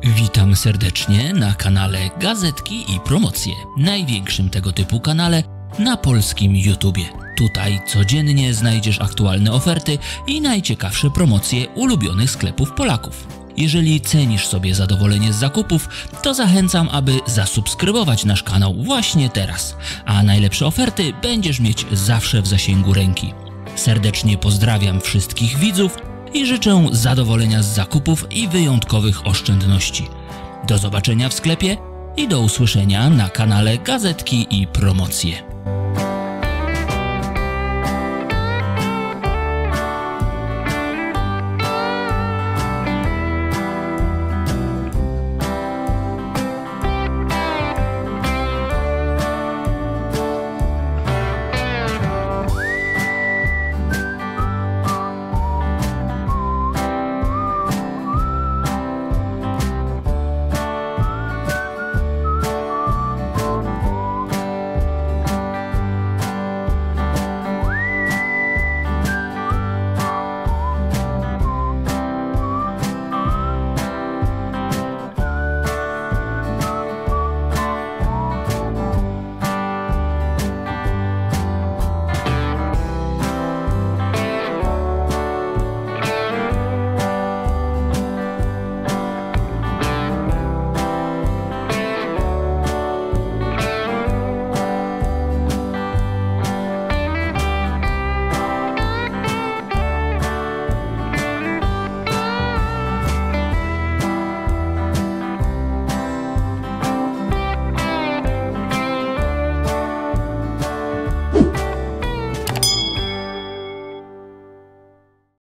Witam serdecznie na kanale Gazetki i Promocje, największym tego typu kanale na polskim YouTubie. Tutaj codziennie znajdziesz aktualne oferty i najciekawsze promocje ulubionych sklepów Polaków. Jeżeli cenisz sobie zadowolenie z zakupów, to zachęcam, aby zasubskrybować nasz kanał właśnie teraz, a najlepsze oferty będziesz mieć zawsze w zasięgu ręki. Serdecznie pozdrawiam wszystkich widzów i życzę zadowolenia z zakupów i wyjątkowych oszczędności. Do zobaczenia w sklepie i do usłyszenia na kanale Gazetki i Promocje.